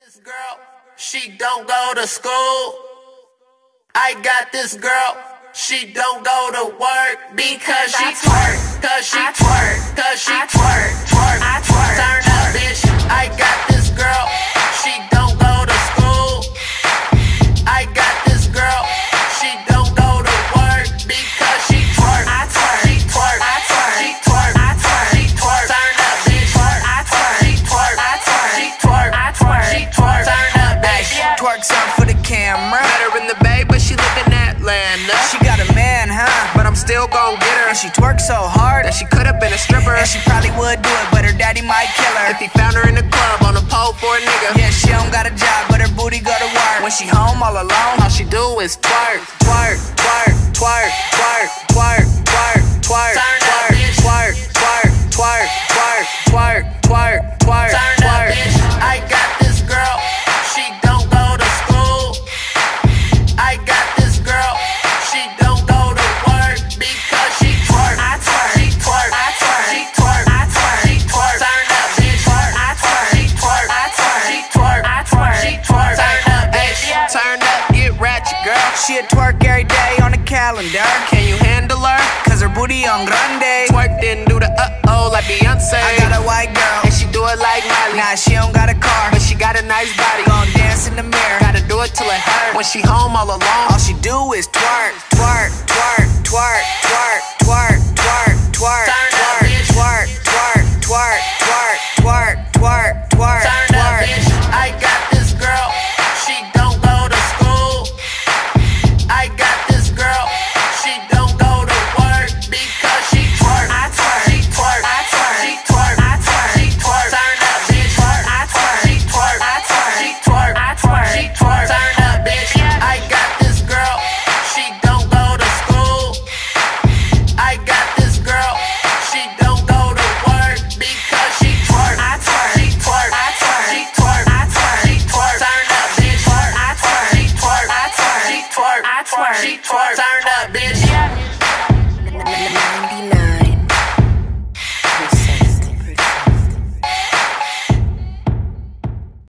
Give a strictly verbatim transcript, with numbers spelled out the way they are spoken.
This girl, she don't go to school. I got this girl, she don't go to work because she twerk, cause she twerk, cause she twerk, twerk, twerk. Turn up, bitch. I got this girl, she don't go to school. I got this girl, she don't go to work because she twerk, she twerk, she twerk, she twerk. Turn up, bitch. She twerk, she twerk, she twerk. Turn up, bitch. Twerk something for the camera. Met her in the Bay, but she live in Atlanta. She got a man, huh? But I'm still gon' get her. And she twerks so hard That she could've been a stripper. and she probably would do it, but her daddy might kill her. If he found her in the club on a pole for a nigga. Yeah, she don't got a job, but her booty go to work. When she home all alone, All she do is twerk, twerk, twerk, twerk, twerk, twerk, twerk, twerk, Turn up, twerk, bitch. twerk, twerk, twerk, twerk, twerk, twerk, twerk, Turn up, twerk. bitch. I got this girl, she don't go to school. I got this girl, she don't go to work because she twerk, she twerk, she twerk, she twerk. Turn up, bitch. She twerk, she twerk, she twerk. Turn up, bitch. Turn up, get ratchet, girl. she a twerk every day on the calendar. Can you handle her? Cause her booty on grande. Twerk didn't do the uh-oh like Beyonce. I got a white girl, And she do it like Miley. nah, she don't got a car, But she got a nice body. gon' dance in the mirror. Gotta do it till it hurt. When she home all alone. All she do is twerk, twerk, twerk, twerk,